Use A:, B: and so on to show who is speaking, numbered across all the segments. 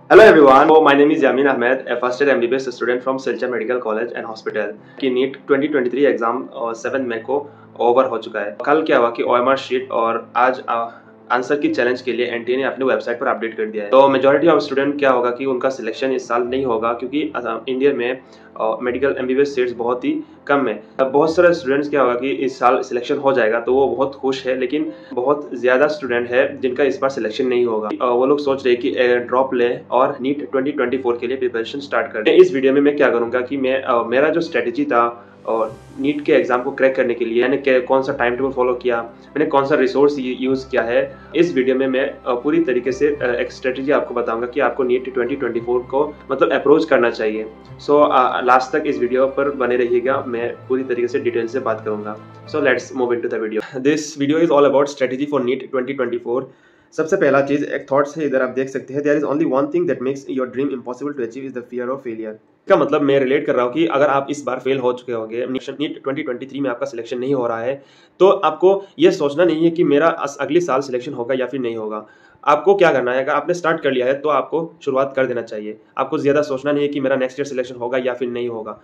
A: Hello everyone, so my name is Yamin Ahmed, a first year MBBS student from Silchar Medical College and Hospital की NEET 2023 exam 7 मई को over हो चुका है। कल क्या हुआ कि OMR शीट और आज आंसर की चैलेंज के लिए एनटीए ने अपने वेबसाइट पर अपडेट कर दिया है। तो मेजॉरिटी ऑफ स्टूडेंट क्या होगा कि उनका सिलेक्शन इस साल नहीं होगा क्योंकि इंडिया में मेडिकल MBBS सीट्स बहुत ही कम है। बहुत सारे स्टूडेंट्स क्या होगा कि इस साल सिलेक्शन हो जाएगा तो वो बहुत खुश है, लेकिन बहुत ज़्यादा स्टूडेंट है जिनका इस बार सिलेक्शन नहीं होगा। वो लोग सोच रहे हैं कि ड्रॉप ले और नीट 2024 के लिए प्रिपरेशन स्टार्ट कर दें। इस वीडियो में मैं क्या करूँगा कि मेरा जो स्ट्रेटेजी था और नीट के एग्जाम को क्रैक करने के लिए मैंने कौन सा टाइम टेबल फॉलो किया, मैंने कौन सा रिसोर्स यूज़ किया है, इस वीडियो में मैं पूरी तरीके से एक स्ट्रेटेजी आपको बताऊंगा कि आपको नीट 2024 को मतलब अप्रोच करना चाहिए। सो लास्ट तक इस वीडियो पर बने रहिएगा, मैं पूरी तरीके से डिटेल से बात करूंगा। So let's move into the video. This video is all about strategy for NEET 2024। सबसे पहला चीज एक थॉट्स है, इधर आप देख सकते हैं। There is only one thing that makes your dream impossible to achieve is the fear of failure. का मतलब मैं रिलेट कर रहा हूँ कि अगर आप इस बार फेल हो चुके होंगे, नीट 2023 में आपका सिलेक्शन नहीं हो रहा है, तो आपको ये सोचना नहीं है कि मेरा अगले साल सिलेक्शन होगा या फिर नहीं होगा। आपको क्या करना है, अगर आपने स्टार्ट कर लिया है तो आपको शुरुआत कर देना चाहिए। आपको ज़्यादा सोचना नहीं है कि मेरा नेक्स्ट ईयर सिलेक्शन होगा या फिर नहीं होगा।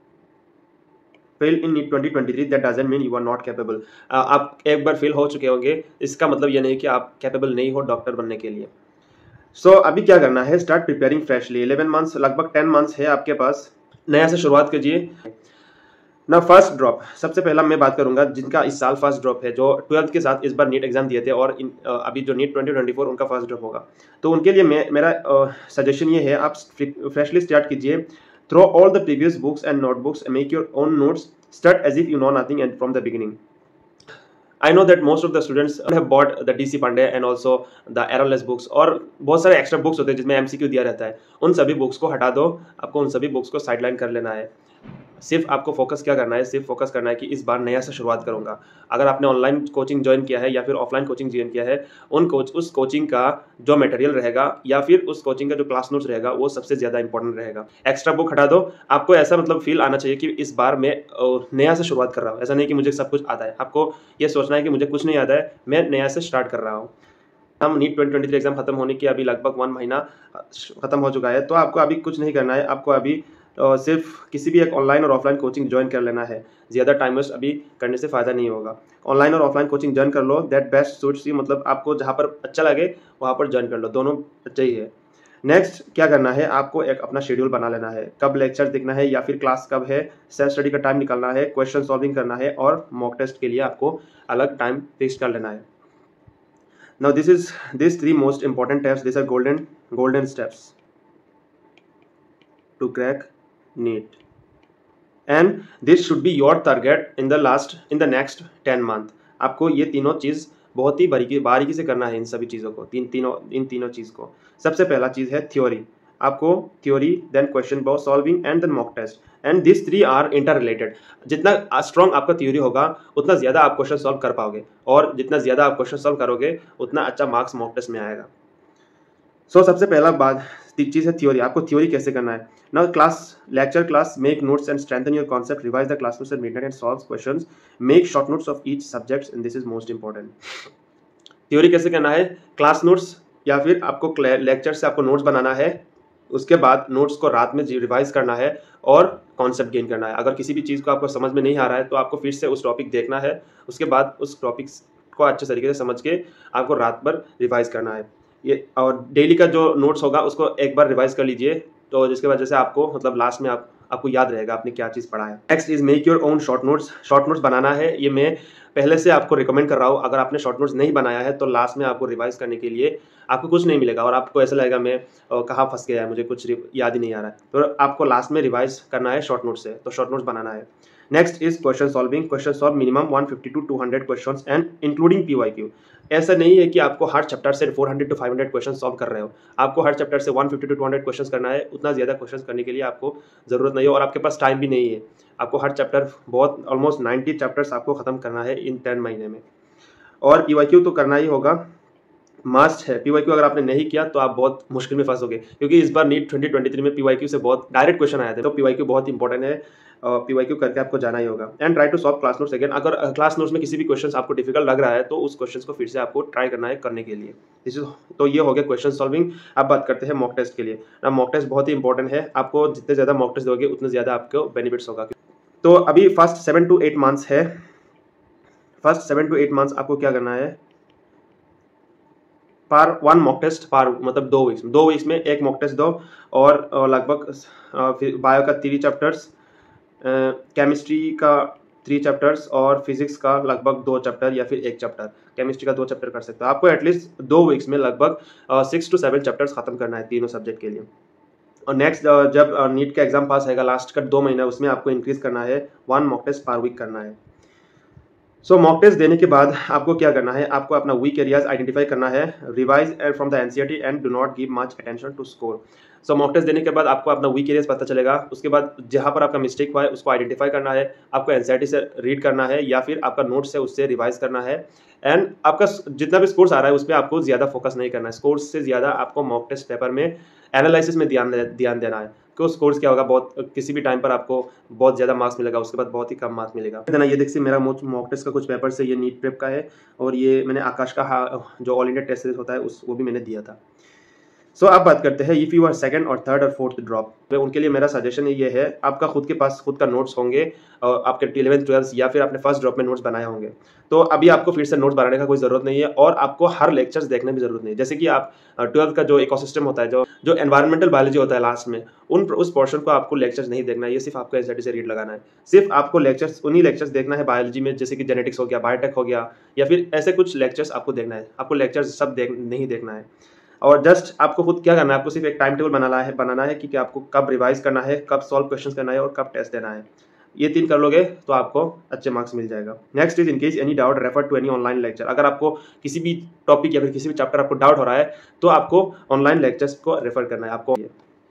A: Fail in 2023 that doesn't mean you are not capable. आप एक बार फेल हो चुके होंगे, इसका मतलब ये नहीं कि आप कैपेबल नहीं हो डॉक्टर बनने के लिए। सो अभी क्या करना है, स्टार्ट प्रिपेयरिंग फ्रेशली। 11 मंथ्स, लगभग 10 मंथ्स है आपके पास, नया से शुरुआत कीजिए ना। फर्स्ट ड्रॉप, सबसे पहला मैं बात करूंगा जिनका इस साल फर्स्ट ड्रॉप है, जो 12th के साथ इस बार नीट एग्जाम दिए थे और अभी जो नीट 2024 उनका फर्स्ट ड्रॉप होगा, तो उनके लिए मेरा सजेशन ये है, आप फ्रेशली स्टार्ट कीजिए। Throw all the previous books and notebooks, make your own notes, start as if you know nothing and from the beginning. I know that most of the students have bought the DC Pandey and also the errorless books, और बहुत सारे extra books होते हैं जिसमें MCQ दिया रहता है। उन सभी बुक्स को हटा दो, आपको उन सभी बुक्स को साइडलाइन कर लेना है। सिर्फ आपको फोकस क्या करना है, सिर्फ फोकस करना है कि इस बार नया से शुरुआत करूंगा। अगर आपने ऑनलाइन कोचिंग ज्वाइन किया है या फिर ऑफलाइन कोचिंग ज्वाइन किया है, उस कोचिंग का जो मटेरियल रहेगा या फिर उस कोचिंग का जो क्लास नोट्स रहेगा वो सबसे ज़्यादा इंपॉर्टेंट रहेगा। एक्स्ट्रा बुक हटा दो। आपको ऐसा मतलब फील आना चाहिए कि इस बार मैं नया से शुरुआत कर रहा हूँ। ऐसा नहीं कि मुझे सब कुछ आता है, आपको ये सोचना है कि मुझे कुछ नहीं आता है, मैं नया से स्टार्ट कर रहा हूँ। हम नीट 2023 एग्जाम खत्म होने की अभी लगभग 1 महीना खत्म हो चुका है, तो आपको अभी कुछ नहीं करना है। आपको अभी सिर्फ किसी भी एक ऑनलाइन और ऑफलाइन कोचिंग ज्वाइन कर लेना है। ज़्यादा टाइम वेस्ट अभी करने से फ़ायदा नहीं होगा। ऑनलाइन और ऑफलाइन कोचिंग ज्वाइन कर लो, दैट बेस्ट सूट्स यू, मतलब आपको जहाँ पर अच्छा लगे वहाँ पर ज्वाइन कर लो, दोनों अच्छा ही है। नेक्स्ट क्या करना है, आपको एक अपना शेड्यूल बना लेना है, कब लेक्चर देखना है या फिर क्लास कब है, सेल्फ स्टडी का टाइम निकालना है, क्वेश्चन सॉल्विंग करना है और मॉक टेस्ट के लिए आपको अलग टाइम फिक्स कर लेना है। Now these 3 most important steps, these are golden steps to crack NEET, and this should be your target in the next 10 month। आपको ये तीनों चीज़ बहुत ही बारीकी से करना है। इन सभी चीज़ों को इन तीनों चीज़ को, सबसे पहला चीज़ है थ्योरी। आपको theory, then question box solving and then mock test, and this 3 are interrelated. जितना स्ट्रॉन्ग आपका थ्योरी होगा उतना ज़्यादा आप क्वेश्चन सॉल्व कर पाओगे, और जितना ज़्यादा आप क्वेश्चन सॉल्व करोगे उतना अच्छा मार्क्स मॉक टेस्ट में आएगा। सो सबसे पहला बात चीज़ है थ्योरी। आपको थ्योरी कैसे करना है ना, lecture class, make notes and strengthen your concept, revise the class notes at midnight and solve questions, make short notes of each subjects, and this is most important. Theory कैसे करना है, class notes या फिर आपको lecture से आपको notes बनाना है, उसके बाद नोट्स को रात में रिवाइज करना है और कॉन्सेप्ट गेन करना है। अगर किसी भी चीज़ को आपको समझ में नहीं आ रहा है तो आपको फिर से उस टॉपिक देखना है, उसके बाद उस टॉपिक्स को अच्छे तरीके से समझ के आपको रात भर रिवाइज करना है। ये और डेली का जो नोट्स होगा उसको एक बार रिवाइज कर लीजिए, तो जिसकी वजह से आपको मतलब लास्ट में आपको याद रहेगा आपने क्या चीज़ पढ़ा है। Next is make your own short notes बनाना है। ये मैं पहले से आपको रिकमेंड कर रहा हूँ। अगर आपने शॉर्ट नोट्स नहीं बनाया है तो लास्ट में आपको रिवाइज करने के लिए आपको कुछ नहीं मिलेगा और आपको ऐसा लगेगा मैं कहाँ फंस गया है, मुझे कुछ याद ही नहीं आ रहा है। तो आपको लास्ट में रिवाइज करना है शॉर्ट नोट्स से, तो शॉर्ट नोट्स बनाना है। Next is question solving. Question solve minimum 150 to 200 questions and including PYQ। ऐसा नहीं है कि आपको हर चैप्टर से 400 to 500 क्वेश्चन सॉल्व कर रहे हो, आपको हर चैप्टर से 150 to 200 क्वेश्चन करना है। उतना ज़्यादा क्वेश्चन करने के लिए आपको ज़रूरत नहीं है और आपके पास टाइम भी नहीं है। आपको हर चैप्टर ऑलमोस्ट 90 चैप्टर्स आपको ख़त्म करना है इन 10 महीने में, और PYQ तो करना ही होगा। मस्ट है। पीवाईक्यू अगर आपने नहीं किया तो आप बहुत मुश्किल में फंसोगे, क्योंकि इस बार नीट 2023 में पीवाईक्यू से बहुत डायरेक्ट क्वेश्चन आए थे। तो पीवाईक्यू बहुत इंपॉर्टेंट है, पीवाईक्यू करके आपको जाना ही होगा। And try to solve class notes again. अगर क्लास नोट्स में किसी भी क्वेश्चन आपको डिफिकल्ट लग रहा है तो उस क्वेश्चन को फिर से आपको ट्राई करना है करने के लिए। तो ये हो गया क्वेश्चन सॉल्विंग। अब बात करते हैं मॉक टेस्ट के लिए। ना मॉक टेस्ट बहुत ही इंपॉर्टेंट है, आपको जितने ज़्यादा मॉक टेस्ट दोगे उतने ज़्यादा आपको बेनिफिट्स होगा। तो अभी फर्स्ट 7 to 8 मंथ्स है। फर्स्ट 7 to 8 मंथ्स आपको क्या करना है, पर 1 मॉक टेस्ट पर मतलब 2 वीक्स में एक मॉक टेस्ट दो। और लगभग बायो का 3 चैप्टर्स, केमिस्ट्री का 3 चैप्टर्स और फिजिक्स का लगभग 2 चैप्टर या फिर 1 चैप्टर। केमिस्ट्री का 2 चैप्टर कर सकते हो। आपको एटलीस्ट 2 वीक्स में लगभग 6 to 7 चैप्टर्स खत्म करना है तीनों सब्जेक्ट के लिए। और नेक्स्ट जब नीट का एग्जाम पास आएगा लास्ट का 2 महीना, उसमें आपको इंक्रीज करना है 1 मॉक टेस्ट पर वीक करना है। सो मॉक टेस्ट देने के बाद आपको क्या करना है, आपको अपना वीक एरियाज आइडेंटिफाई करना है, revise from the NCERT and do not give much attention to score. So mock test देने के बाद आपको अपना वीक एरियाज पता चलेगा। उसके बाद जहां पर आपका मिस्टेक हुआ है उसको आइडेंटिफाई करना है, आपको एनसीईआरटी से रीड करना है या फिर आपका नोट्स है उससे रिवाइज करना है। एंड आपका जितना भी स्कोर्स आ रहा है उस पर आपको ज्यादा फोकस नहीं करना है, स्कोर्स से ज्यादा आपको मॉक टेस्ट पेपर में एनालिसिस में ध्यान देना है। कि स्कोर्स क्या होगा, बहुत किसी भी टाइम पर आपको बहुत ज़्यादा मार्क्स मिलेगा, उसके बाद बहुत ही कम मार्क्स मिलेगा। देना ये देखिए मेरा मॉक टेस्ट का कुछ पेपर से ये नीट प्रेप का है, और ये मैंने आकाश का जो ऑल इंडिया टेस्ट सीरीज होता है वो भी मैंने दिया था। सो अब बात करते हैं इफ़ यू आर सेकंड और थर्ड और फोर्थ ड्रॉप, तो उनके लिए मेरा सजेशन ये है, आपका खुद के पास खुद का नोट्स होंगे और आपके 11th 12th या फिर आपने फर्स्ट ड्रॉप में नोट्स बनाए होंगे, तो अभी आपको फिर से नोट्स बनाने का कोई ज़रूरत नहीं है और आपको हर लेक्चर्स देखने की जरूरत नहीं है। जैसे कि आप 12th का जो इकोसिस्टम होता है, जो एनवायरमेंटल बायोलॉजी होता है लास्ट में, उस पोर्शन को आपको लेक्चर्स नहीं देखना है, ये सिर्फ आपको एनसीईआरटी से रीड लगाना है। सिर्फ आपको उन्हीं लेक्चर्स देखना है बायोलॉजी में, जैसे कि जेनेटिक्स हो गया, बायोटेक हो गया, या फिर ऐसे कुछ लेक्चर्स आपको देखना है। आपको लेक्चर्स सब नहीं देखना है। और जस्ट आपको खुद क्या करना है, आपको सिर्फ एक टाइम टेबल बनाना है कि आपको कब रिवाइज करना है, कब सॉल्व क्वेश्चंस करना है और कब टेस्ट देना है। ये 3 कर लोगे तो आपको अच्छे मार्क्स मिल जाएगा। Next is in case any doubt refer to any online lecture. अगर आपको किसी भी टॉपिक या फिर किसी भी चैप्टर आपको डाउट हो रहा है तो आपको ऑनलाइन लेक्चर्स को रेफर करना है आपको।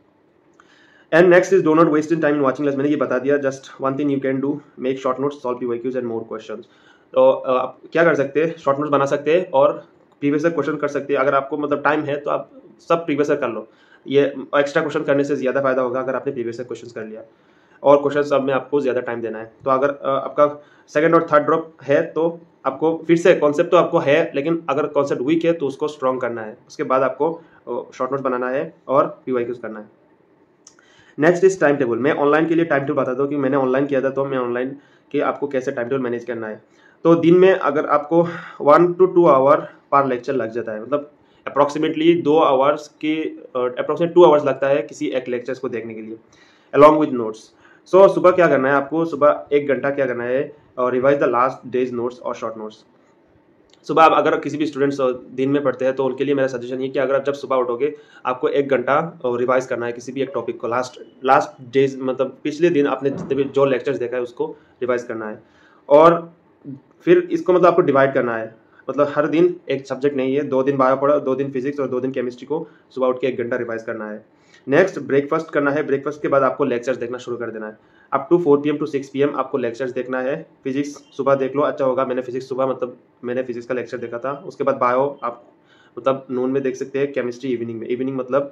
A: And next is do not waste in time in watching lecture. मैंने ये बता दिया। Just one thing you can do, make short notes, solve PYQs and more questions. तो आप क्या कर सकते हैं, शॉर्ट नोट्स बना सकते हैं और प्रीवियस क्वेश्चन कर सकते हैं। अगर आपको मतलब टाइम है तो आप सब प्रीवियस कर लो, ये एक्स्ट्रा क्वेश्चन करने से ज़्यादा फायदा होगा अगर आपने प्रीवियस क्वेश्चन कर लिया और क्वेश्चन सब में आपको ज़्यादा टाइम देना है। तो अगर आपका सेकंड और थर्ड ड्रॉप है तो आपको फिर से कॉन्सेप्ट तो आपको है, लेकिन अगर कॉन्सेप्ट वीक है तो उसको स्ट्रॉन्ग करना है। उसके बाद आपको शॉर्ट नोट्स बनाना है और पीवाईक्यूज करना है। Next is time table. मैं ऑनलाइन के लिए टाइम टेबल बताता हूँ कि मैंने ऑनलाइन किया था, तो मैं ऑनलाइन के आपको कैसे टाइम टेबल मैनेज करना है। तो दिन में अगर आपको 1 to 2 आवर पर लेक्चर लग जाता है, मतलब अप्रॉक्सीमेटली 2 आवर्स की अप्रॉक्सीमेट 2 आवर्स लगता है किसी एक लेक्चर्स को देखने के लिए अलॉन्ग विद नोट्स। सो सुबह क्या करना है, आपको सुबह 1 घंटा क्या करना है, और revise the last days notes और शॉर्ट नोट्स। सुबह आप अगर किसी भी स्टूडेंट्स दिन में पढ़ते हैं तो उनके लिए मेरा सजेशन ये कि अगर आप जब सुबह उठोगे आपको 1 घंटा रिवाइज करना है किसी भी एक टॉपिक को, लास्ट डेज मतलब पिछले दिन आपने जितने भी जो लेक्चर्स देखा है उसको रिवाइज करना है। और फिर इसको मतलब आपको डिवाइड करना है, मतलब हर दिन एक सब्जेक्ट नहीं है, 2 दिन बायो पढ़ो, 2 दिन फिजिक्स और 2 दिन केमिस्ट्री को सुबह उठ के 1 घंटा रिवाइज करना है। नेक्स्ट ब्रेकफास्ट करना है। ब्रेकफास्ट के बाद आपको लेक्चर्स देखना शुरू कर देना है। Up to 4 PM to 6 PM आपको लेक्चर्स देखना है। फिजिक्स सुबह देख लो, अच्छा होगा। मैंने फिजिक्स सुबह मतलब मैंने फिजिक्स का लेक्चर देखा था। उसके बाद बायो आप मतलब नून में देख सकते हैं, केमिस्ट्री इवनिंग में, इवनिंग मतलब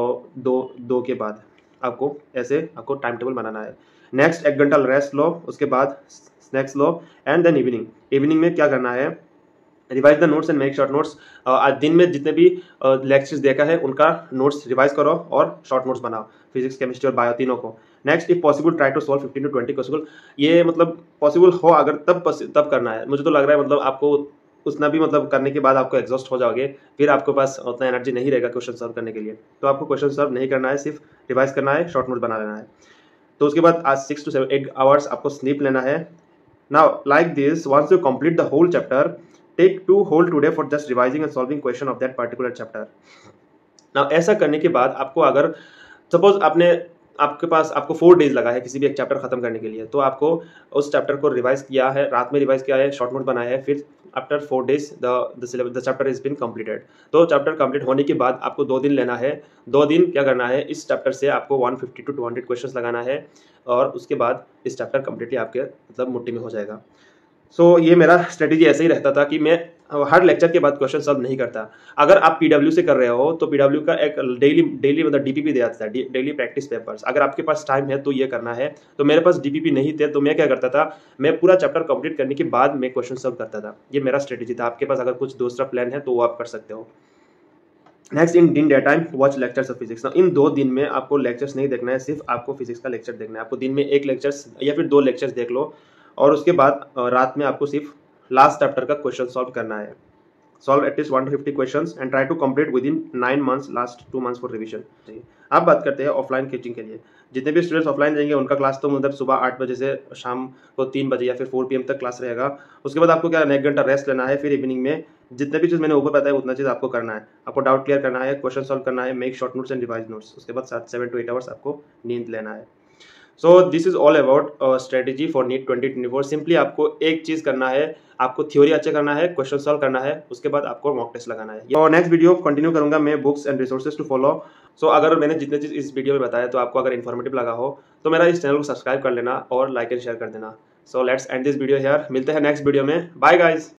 A: 2 के बाद आपको ऐसे आपको टाइम टेबल बनाना है। नेक्स्ट 1 घंटा रेस्ट लो, उसके बाद स्नैक्स लो एंड देन इवनिंग में क्या करना है, revise the notes and make short notes. आज दिन में जितने भी लेक्चर्स देखा है उनका नोट्स रिवाइज करो और शॉर्ट नोट्स बनाओ, फिजिक्स केमिस्ट्री और बायो तीनों को। Next if possible try to solve 15 to 20 question. ये मतलब पॉसिबल हो अगर तब करना है। मुझे तो लग रहा है मतलब आपको उतना भी मतलब करने के बाद आपको एग्जॉस्ट हो जाओगे, फिर आपके पास उतना एनर्जी नहीं रहेगा क्वेश्चन सॉल्व करने के लिए। तो आपको क्वेश्चन सॉल्व नहीं करना है, सिर्फ रिवाइज करना है, शॉर्ट नोट्स बना लेना है। तो उसके बाद आज 6 to 8 आवर्स आपको स्लीप लेना है। Now, like this, once you complete the whole chapter, take 2 whole today for just revising and solving question of that particular chapter. Now, ऐसा करने के बाद आपको अगर सपोज आपके पास आपको 4 डेज लगा है किसी भी एक चैप्टर खत्म करने के लिए, तो आपको उस चैप्टर को रिवाइज किया है, रात में रिवाइज किया है, शॉर्ट नोट बनाया है, फिर after 4 days the chapter is been completed. तो चैप्टर कंप्लीट होने के बाद आपको 2 दिन लेना है। 2 दिन क्या करना है, इस चैप्टर से आपको 150 to 200 क्वेश्चंस लगाना है और उसके बाद इस चैप्टर कंप्लीटली आपके मतलब मुट्ठी में हो जाएगा। सो ये मेरा स्ट्रेटेजी ऐसे ही रहता था कि मैं हर लेक्चर के बाद क्वेश्चन सॉल्व नहीं करता। अगर आप पीडब्ल्यू से कर रहे हो तो पीडब्ल्यू का एक डेली मतलब डीपीपी दे आता है, डेली प्रैक्टिस पेपर्स। अगर आपके पास टाइम है तो ये करना है। तो मेरे पास डीपीपी नहीं थे तो मैं क्या करता था, मैं पूरा चैप्टर कंप्लीट करने के बाद मैं क्वेश्चन सॉल्व करता था। ये मेरा स्ट्रेटेजी था। आपके पास अगर कुछ दूसरा प्लान है तो वो आप कर सकते हो। Next, in day time watch lectures of physics. इन 2 दिन में आपको लेक्चर्स नहीं देखना है, सिर्फ आपको फिजिक्स का लेक्चर देखना है। आपको दिन में 1 लेक्चर्स या फिर 2 लेक्चर्स देख लो और उसके बाद रात में आपको सिर्फ लास्ट चैप्टर का क्वेश्चन सॉल्व करना है। Solve at least 1 to 50 questions and try to complete within 9 months, last 2 months for revision. अब बात करते हैं ऑफलाइन कोचिंग के लिए। जितने भी स्टूडेंट्स ऑफलाइन जाएंगे उनका क्लास तो मतलब सुबह 8 बजे से शाम को 3 बजे या फिर 4 PM तक क्लास रहेगा। उसके बाद आपको क्या 1 घंटा रेस्ट लेना है। फिर इवनिंग में जितने भी चीज़ मैंने ऊपर बताया उतना चीज़ आपको करना है। आपको डाउट क्लियर करना है, क्वेश्चन सॉल्व करना है, make short notes and revise notes. उसके बाद 7 to 8 आवर्स आपको नींद लेना है। So this is all about strategy for NEET 2024। Simply आपको एक चीज़ करना है, आपको थ्योरी अच्छा करना है, क्वेश्चन सॉल्व करना है, उसके बाद आपको मॉक टेस्ट लगाना है। और नेक्स्ट वीडियो कंटिन्यू करूंगा मैं books and resources to follow. So अगर मैंने जितने चीज़ इस वीडियो में बताया तो आपको अगर इन्फॉर्मेटिव लगा हो तो मेरा इस चैनल को सब्सक्राइब कर लेना और लाइक एंड शेयर कर देना। So let's end this video here. मिलते हैं नेक्स्ट वीडियो में। Bye guys.